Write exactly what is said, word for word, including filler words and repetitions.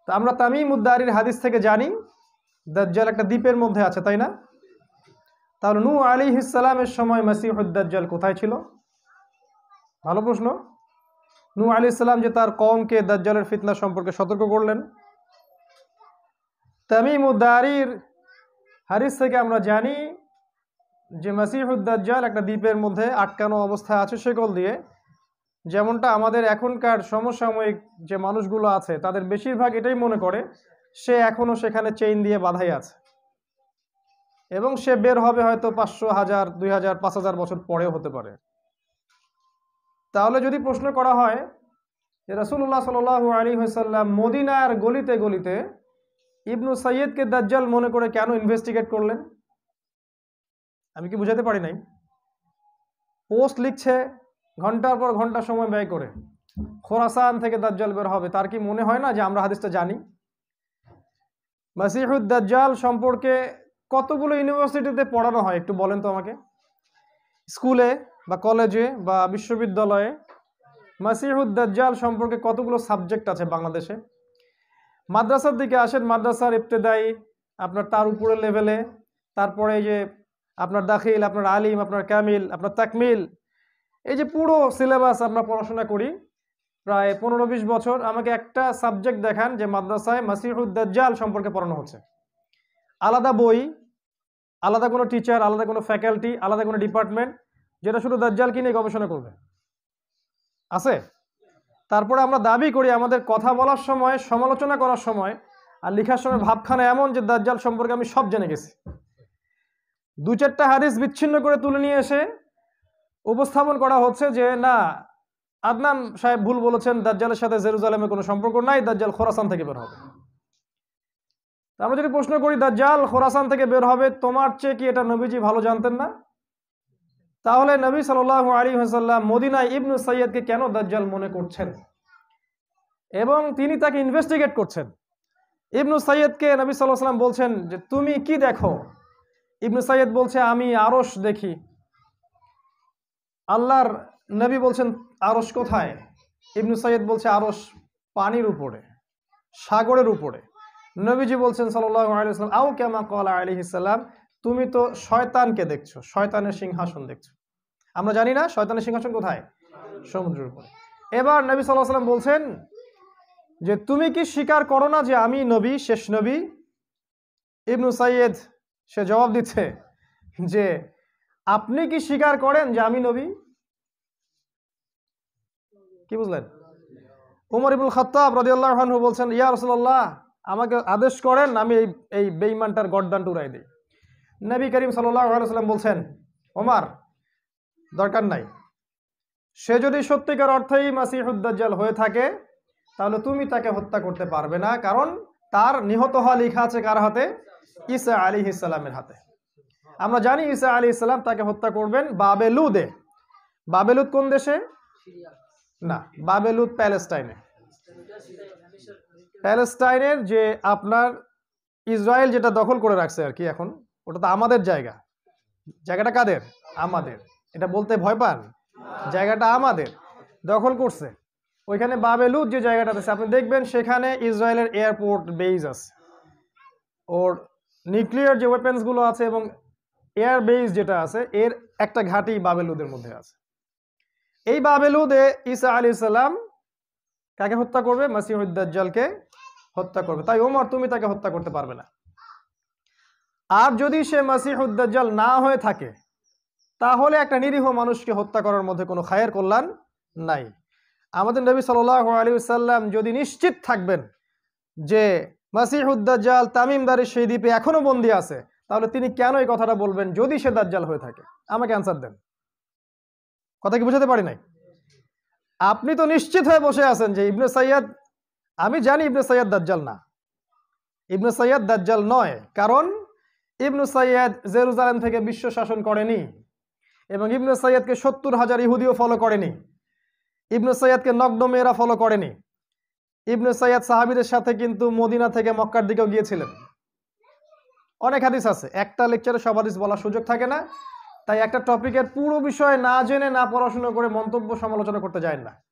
তো আমরা তামিম উদ-দারির হাদিস থেকে জানি দাজ্জাল একটা দ্বীপের মধ্যে আছে, তাই না? তাহলে নূহ আলাইহিস সালামের সময় মাসিহুদ দাজ্জাল কোথায় ছিল? ভালো প্রশ্ন। নূহ আলাইহিস সালাম যে তার কওমকে দাজ্জালের ফিতনা সম্পর্কে সতর্ক করলেন, তামিম উদ-দারির হাদিস থেকে আমরা জানি যে মাসিহুদ দাজ্জাল একটা দ্বীপের মধ্যে আটকানো অবস্থায় আছে শিকল দিয়ে। যেমনটা আমাদের এখনকার সমসাময়িক যে মানুষগুলো আছে তাদের বেশিরভাগ এটাই মনে করে সে এখনো সেখানে চেইন দিয়ে বাঁধাই আছে এবং সে বের হবে হয়তো পাঁচশো, হাজার, দুই হাজার, পাঁচ হাজার বছর পরেও হতে পারে। তাহলে যদি প্রশ্ন করা হয় যে রাসূলুল্লাহ সাল্লাল্লাহু আলাইহি ওয়াসাল্লাম মদিনার গলিতে গলিতে ইবনু সাইয়্যিদকে দাজ্জাল মনে করে কেন ইনভেস্টিগেট করলেন? আমি কি বুঝাতে পারি নাই? পোস্ট লিখছে ঘন্টার পর ঘন্টা সময় ব্যয় করে, খোরাসান থেকে দাজ্জাল বের হবে। তার কি মনে হয় না যে আমরা হাদিসটা জানি? মাসিহুদ দাজ্জাল সম্পর্কে কতগুলো ইউনিভার্সিটিতে পড়ানো হয় একটু বলেন তো আমাকে? স্কুলে বা কলেজে বা বিশ্ববিদ্যালয়ে মাসিহুদ দাজ্জাল সম্পর্কে কতগুলো সাবজেক্ট আছে বাংলাদেশে? মাদ্রাসার দিকে আসেন, মাদ্রাসার ইবতেদায়ী আপনার তার উপরের লেভেলে, তারপরে এই যে আপনার দাখিল, আপনার আলিম, আপনার কামিল, আপনার তাকমিল, এই যে পুরো সিলেবাস আমরা পড়াশোনা করি প্রায় পনেরো বিশ বছর। আমাকে একটা সাবজেক্ট দেখান যে মাদ্রাসায় মাসিহুদ দাজ্জাল সম্পর্কে পড়ানো হচ্ছে, আলাদা বই, আলাদা কোনো টিচার, আলাদা কোনো ফ্যাকাল্টি, আলাদা কোনো ডিপার্টমেন্ট যেটা শুধু দাজ্জালকে নিয়ে গবেষণা করবে, আছে? তারপরে আমরা দাবি করি আমাদের কথা বলার সময়, সমালোচনা করার সময় আর লেখার সময় ভাবখানা এমন যে দাজ্জাল সম্পর্কে আমি সব জেনে গেছি। দু চারটা হাদিস বিচ্ছিন্ন করে তুলে নিয়ে এসে উপস্থাপন করা হচ্ছে যে না, আদনান সাহেব ভুল বলেছেন, দাজ্জালের সাথে জেরুজালেমের কোনো সম্পর্ক নাই, দাজ্জাল খোরাসান থেকে বের হবে। আমরা যদি প্রশ্ন করি দাজ্জাল খোরাসান থেকে বের হবে, তোমার চেয়ে কি এটা নবীজি ভালো জানতেন না? তাহলে নবী সাল্লাল্লাহু আলাইহি ওয়াসাল্লাম মদিনায় ইবনু সাইয়্যিদকে কেন দাজ্জাল মনে করছেন এবং তিনি তাকে ইনভেস্টিগেট করছেন? ইবনু সাইয়্যিদকে নবী সাল্লাল্লাহু আলাইহি ওয়াসাল্লাম বলছেন যে তুমি কি দেখো? ইবনু সাইয়্যিদ বলছে আমি আরশ দেখি। আল্লাহর নবী বলছেন আরশ কোথায়? ইবনু সাইয়্যিদ বলছে আরশ পানির উপরে, সাগরের উপরে। নবীজি বলছেন সাল্লাল্লাহু আলাইহি ওয়াসাল্লাম আও কামা ক্বালা আলাইহিস সালাম, তুমি তো শয়তানকে দেখছো, শয়তানের সিংহাসন দেখছো। আমরা জানি না শয়তানের সিংহাসন কোথায়? সমুদ্রের উপরে। এবার নবী সাল্লাল্লাহু আলাইহি ওয়াসাল্লাম বলছেন যে তুমি কি স্বীকার করো না যে আমি নবী, শেষ নবী? ইবনু সাইয়্যিদ সে জবাব দিচ্ছে যে আপনি কি স্বীকার করেন যে আমি নবী? কি বুঝলেন? উমর ইবনুল খাত্তাব রাদিয়াল্লাহু আনহু বলছেন ইয়া রাসূলুল্লাহ, আমাকে আদেশ করেন আমি এই এই বেঈমানটার গর্দান উড়াই দেই। নবী করিম সাল্লাল্লাহু আলাইহি ওয়াসাল্লাম বলছেন ওমর দরকার নাই, সে যদি সত্যিকার অর্থেই মাসিহুদ দাজ্জাল হয়ে থাকে তাহলে তুমি তাকে হত্যা করতে পারবে না, কারণ তার নিহত হওয়া লেখা আছে কার হাতে? ঈসা আলাইহিস সালামের হাতে। আমরা জানি ঈসা আলাইহিস সালাম তাকে হত্যা করবেন বাবেলুদে। বাবেলুদ কোন দেশে? না, বাবেলুদ প্যালেস্টাইনে। প্যালেস্টাইনের যে আপনার ইসরায়েল যেটা দখল করে রাখছে আর কি, এখন ওটা তো আমাদের জায়গা। জায়গাটা কাদের? আমাদের। এটা বলতে ভয় পান? জায়গাটা আমাদের, দখল করছে। ওইখানে বাবেলুদ যে জায়গাটা আছে আপনি দেখবেন সেখানে ইসরায়েলের এয়ারপোর্ট বেজ আছে, ওর নিউক্লিয়ার যে ওয়েপেন্স গুলো আছে এবং এয়ার বেস যেটা আছে এর একটা ঘাঁটি বাবেলুদের মধ্যে আছে। এই বাবেলুদে ঈসা আলাইহিস সালাম কাকে হত্যা করবে? মাসিহুদ দাজ্জালকে হত্যা করবে। তাই ওমর তুমি তাকে হত্যা করতে পারবে না। আর যদি সে মাসিহুদ দাজ্জাল না হয়ে থাকে তাহলে একটা নিরীহ মানুষকে হত্যা করার মধ্যে কোনো খায়ের কল্যাণ নাই। আমাদের নবী সাল্লাল্লাহু আলাইহি ওয়াসাল্লাম যদি নিশ্চিত থাকবেন যে মাসিহুদ দাজ্জাল তামিমদারের সেই দ্বীপে এখনো বন্দী আছে, তাহলে তিনি কেন এই কথাটা বলবেন যদি সে দাজ্জাল হয়ে থাকে? আমাকে অ্যান্সার দেন। কথা কি বুঝাতে পারি নাই? আপনি তো নিশ্চিত হয়ে বসে আছেন যে ইবনে সাইয়্যিদ, আমি জানি ইবনে সাইয়্যিদ দাজ্জাল না, ইবনে সাইয়্যিদ দাজ্জাল নয়, কারণ ইবনে সাইয়্যিদ জেরুজালেম থেকে বিশ্ব শাসন করেনি এবং ইবনে সাইয়্যিদকে সত্তর হাজার ইহুদিও ফলো করেনি, ইবনে সাইয়্যিদকে নগ্ন মেয়েরা ফলো করেনি। ইবনে সাইয়্যিদ সাহাবীদের সাথে কিন্তু মদিনা থেকে মক্কার দিকেও গিয়েছিলেন। অনেক হাদিস আছে, একটা লেকচারে সব হাদিস বলার সুযোগ থাকে না, তাই একটা টপিকের পুরো বিষয় না জেনে না পড়াশোনা করে মন্তব্য সমালোচনা করতে যায় না।